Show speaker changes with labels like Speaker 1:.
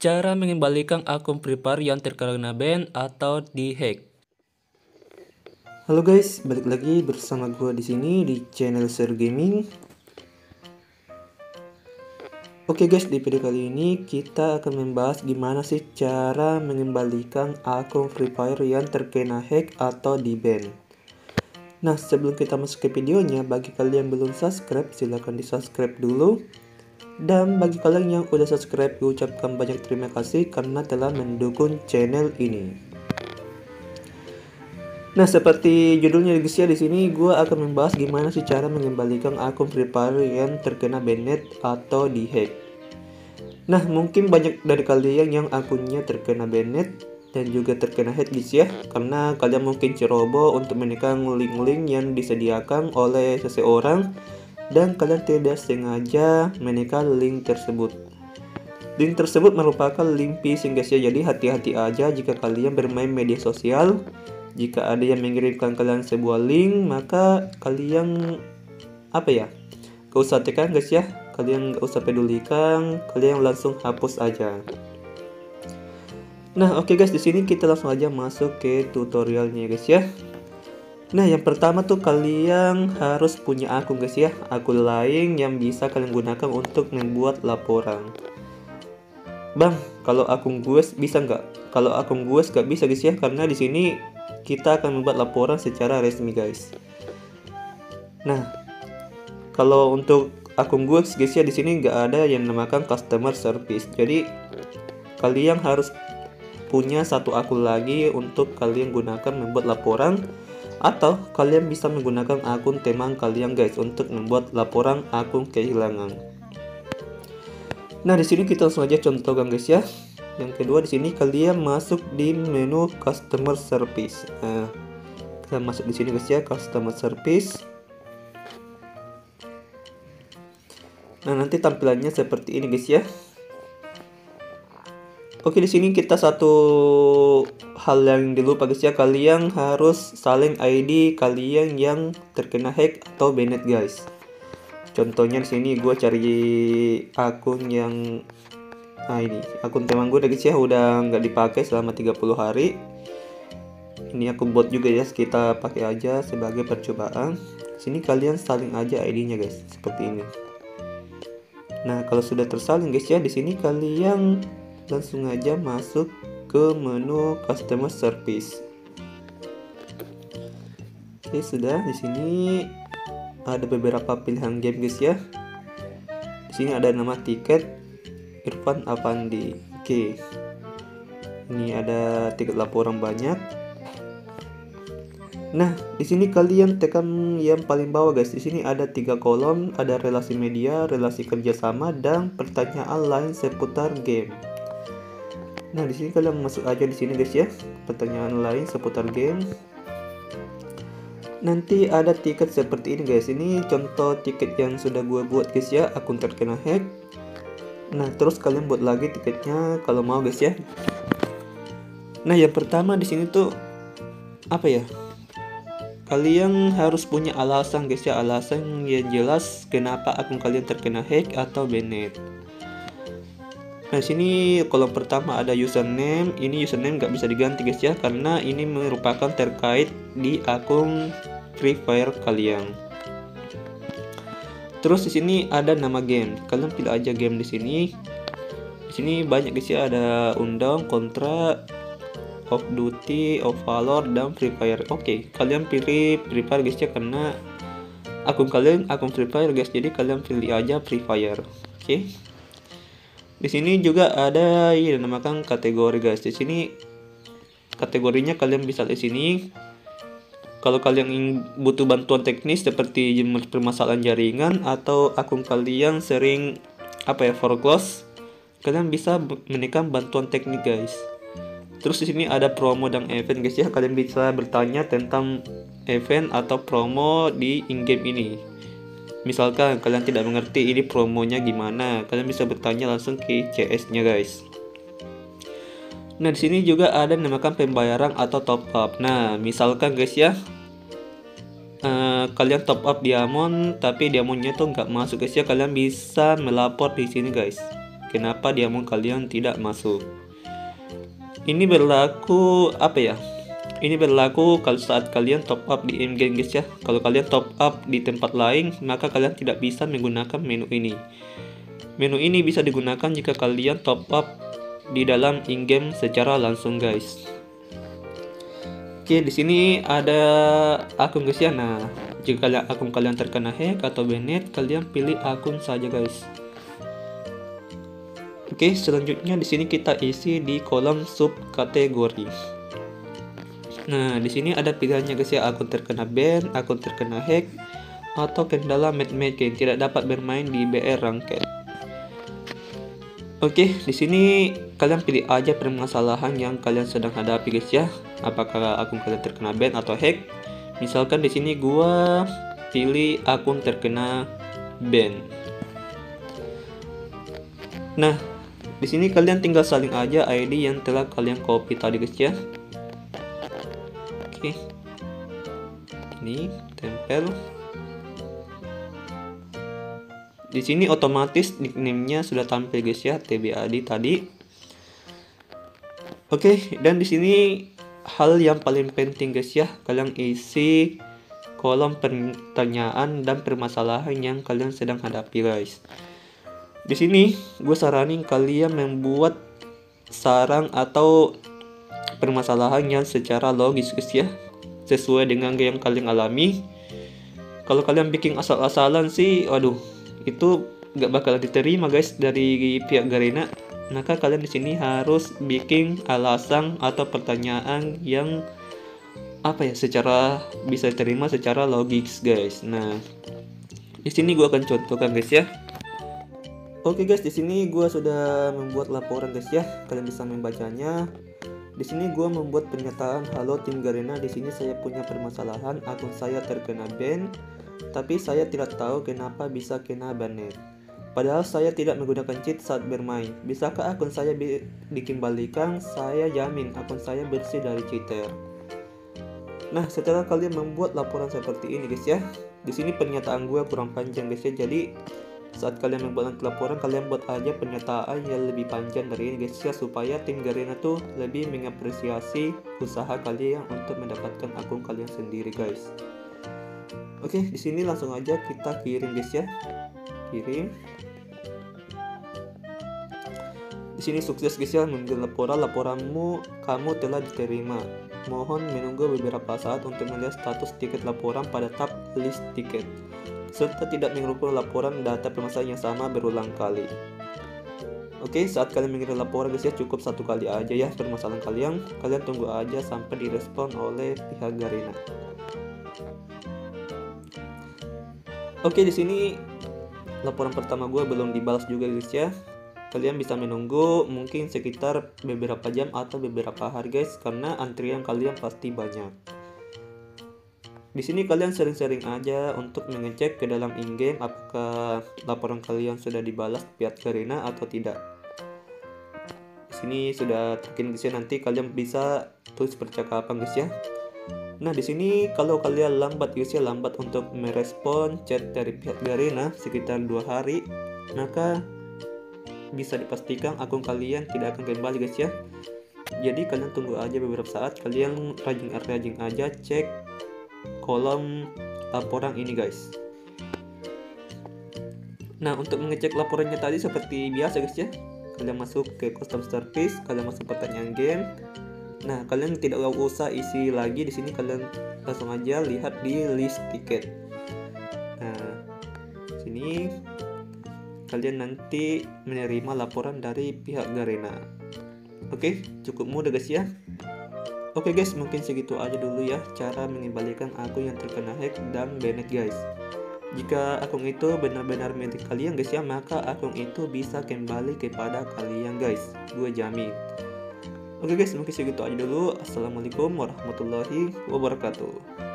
Speaker 1: Cara mengembalikan akun Free Fire yang terkena ban atau dihack.
Speaker 2: Halo guys, balik lagi bersama gue di sini di channel Sir Gaming. Oke guys, di video kali ini kita akan membahas gimana sih cara mengembalikan akun Free Fire yang terkena hack atau di ban. Nah, sebelum kita masuk ke videonya, bagi kalian yang belum subscribe, silahkan di subscribe dulu. Dan bagi kalian yang udah subscribe, gue ucapkan banyak terima kasih karena telah mendukung channel ini. Nah, seperti judulnya guys ya, di sini gue akan membahas gimana sih cara mengembalikan akun Free Fire yang terkena banned atau dihack. Nah, mungkin banyak dari kalian yang akunnya terkena banned dan juga terkena hack guys ya, karena kalian mungkin ceroboh untuk menekan link-link yang disediakan oleh seseorang dan kalian tidak sengaja menekan link tersebut. Link tersebut merupakan link phishing guys ya, jadi hati-hati aja jika kalian bermain media sosial. Jika ada yang mengirimkan kalian sebuah link, maka kalian gak usah tekan guys ya, kalian gak usah pedulikan, kalian langsung hapus aja. Nah, oke guys, di sini kita langsung aja masuk ke tutorialnya guys ya. Nah, yang pertama tuh kalian harus punya akun guys ya, akun lain yang bisa kalian gunakan untuk membuat laporan. Bang, kalau akun gue bisa nggak? Kalau akun gue nggak bisa guys ya, karena di sini kita akan membuat laporan secara resmi guys. Nah, kalau untuk akun gue guys ya, di sini nggak ada yang dinamakan customer service. Jadi kalian harus punya satu akun lagi untuk kalian gunakan membuat laporan, atau kalian bisa menggunakan akun teman kalian guys untuk membuat laporan akun kehilangan. Nah, di sini kita langsung aja contohkan guys ya. Yang kedua, di sini kalian masuk di menu customer service. Nah, kita masuk di sini guys ya, customer service. Nah, nanti tampilannya seperti ini guys ya. Oke, di sini kita satu hal yang dilupa guys ya, kalian harus salin ID kalian yang terkena hack atau banned guys. Contohnya di sini gue cari akun yang ini akun teman gue guys ya, udah nggak dipakai selama 30 hari. Ini akun bot juga ya, kita pakai aja sebagai percobaan. Sini kalian salin aja ID-nya guys, seperti ini. Nah, kalau sudah tersalin guys ya, di sini kalian langsung aja masuk ke menu customer service. Oke, sudah. Di sini ada beberapa pilihan game guys ya. Di sini ada nama tiket Irfan Afandi. Oke. Ini ada tiket laporan banyak. Nah, di sini kalian tekan yang paling bawah guys. Di sini ada 3 kolom, ada relasi media, relasi kerjasama, dan pertanyaan lain seputar game. Nah, di sini kalian masuk aja di sini guys ya, pertanyaan lain seputar game. Nanti ada tiket seperti ini guys. Ini contoh tiket yang sudah gue buat guys ya, akun terkena hack. Nah, terus kalian buat lagi tiketnya kalau mau guys ya. Nah, yang pertama di sini tuh kalian harus punya alasan guys ya, alasan yang jelas kenapa akun kalian terkena hack atau banned. Nah, sini kolom pertama ada username. Ini username nggak bisa diganti guys ya, karena ini merupakan terkait di akun Free Fire kalian. Terus di sini ada nama game. Kalian pilih aja game di sini. Di sini banyak guys ya, ada Undang, Contra, Of Duty, Of Valor, dan Free Fire. Oke, kalian pilih Free Fire guys ya, karena akun kalian akun Free Fire guys. Jadi kalian pilih aja Free Fire. Oke. Di sini juga ada yang dinamakan kategori guys. Di sini kategorinya kalian bisa di sini. Kalau kalian butuh bantuan teknis seperti permasalahan jaringan atau akun kalian sering foreclose, kalian bisa menekan bantuan teknik guys. Terus di sini ada promo dan event guys ya. Kalian bisa bertanya tentang event atau promo di in-game ini. Misalkan kalian tidak mengerti ini promonya gimana, kalian bisa bertanya langsung ke CS-nya guys. Nah, di sini juga ada yang dinamakan pembayaran atau top up. Nah, misalkan guys ya, kalian top up diamond tapi diamondnya tuh nggak masuk guys ya, kalian bisa melapor di sini guys. kenapa diamond kalian tidak masuk. Ini berlaku apa ya? Ini berlaku kalau saat kalian top up di in-game guys ya. Kalau kalian top up di tempat lain, maka kalian tidak bisa menggunakan menu ini. Menu ini bisa digunakan jika kalian top up di dalam in-game secara langsung guys. Oke, di sini ada akun guys ya. Nah, jika akun kalian terkena hack atau banned, kalian pilih akun saja guys. Oke, selanjutnya di sini kita isi di kolom subkategori. Nah, di sini ada pilihannya guys ya, akun terkena ban, akun terkena hack, atau kendala matchmaking, tidak dapat bermain di BR Ranked. Oke, di sini kalian pilih aja permasalahan yang kalian sedang hadapi guys ya. Apakah akun kalian terkena ban atau hack? Misalkan di sini gua pilih akun terkena ban. Nah, di sini kalian tinggal salin aja ID yang telah kalian copy tadi guys ya. Oke, ini tempel. Di sini otomatis nickname-nya sudah tampil guys ya, TBAD tadi. Oke, dan di sini hal yang paling penting guys ya, kalian isi kolom pertanyaan dan permasalahan yang kalian sedang hadapi guys. Di sini gue saranin kalian membuat saran atau permasalahan yang secara logis guys ya, sesuai dengan yang kalian alami. Kalau kalian bikin asal-asalan sih, waduh, itu gak bakal diterima guys dari pihak Garena. Maka kalian di sini harus bikin alasan atau pertanyaan yang apa ya, secara bisa diterima secara logis guys. Nah, di sini gua akan contohkan guys ya. Oke guys, di sini gua sudah membuat laporan guys ya. Kalian bisa membacanya. Di sini gue membuat pernyataan, halo tim Garena, di sini saya punya permasalahan, akun saya terkena ban, tapi saya tidak tahu kenapa bisa kena banned. Padahal saya tidak menggunakan cheat saat bermain. Bisakah akun saya dikembalikan? Saya jamin akun saya bersih dari cheater. Nah, setelah kalian membuat laporan seperti ini guys ya, di sini pernyataan gue kurang panjang guys ya. Jadi saat kalian membuat laporan, kalian buat aja pernyataan yang lebih panjang dari ini guys ya, supaya tim Garena tuh lebih mengapresiasi usaha kalian untuk mendapatkan akun kalian sendiri guys. Oke, di sini langsung aja kita kirim guys ya. Kirim. Di sini sukses guys ya mengambil laporanmu kamu telah diterima. Mohon menunggu beberapa saat untuk melihat status tiket laporan pada tab list tiket, serta tidak mengirimkan laporan data permasalahan yang sama berulang kali. Oke, saat kalian mengirim laporan guys ya, cukup satu kali aja ya permasalahan kalian tunggu aja sampai direspon oleh pihak Garena. Oke, di sini laporan pertama gue belum dibalas juga guys ya. Kalian bisa menunggu mungkin sekitar beberapa jam atau beberapa hari guys, karena antrian kalian pasti banyak. Di sini kalian sering-sering aja untuk mengecek ke dalam in-game apakah laporan kalian sudah dibalas pihak Garena atau tidak. Di sini sudah terkini guys ya, nanti kalian bisa tulis percakapan guys ya. Nah, di sini kalau kalian lambat guys ya, lambat untuk merespon chat dari pihak Garena sekitar 2 hari, maka bisa dipastikan akun kalian tidak akan kembali guys ya. Jadi kalian tunggu aja beberapa saat, kalian rajin aja cek kolom laporan ini guys. Nah, untuk mengecek laporannya tadi seperti biasa guys ya, kalian masuk ke custom service, kalian masuk pertanyaan game. Nah, kalian tidak usah isi lagi di sini, kalian langsung aja lihat di list tiket. Nah, sini kalian nanti menerima laporan dari pihak Garena. Oke, cukup mudah guys ya. Oke guys, mungkin segitu aja dulu ya cara mengembalikan akun yang terkena hack dan banned guys. Jika akun itu benar-benar milik kalian guys ya, maka akun itu bisa kembali kepada kalian guys, gue jamin. Oke guys, mungkin segitu aja dulu. Assalamualaikum warahmatullahi wabarakatuh.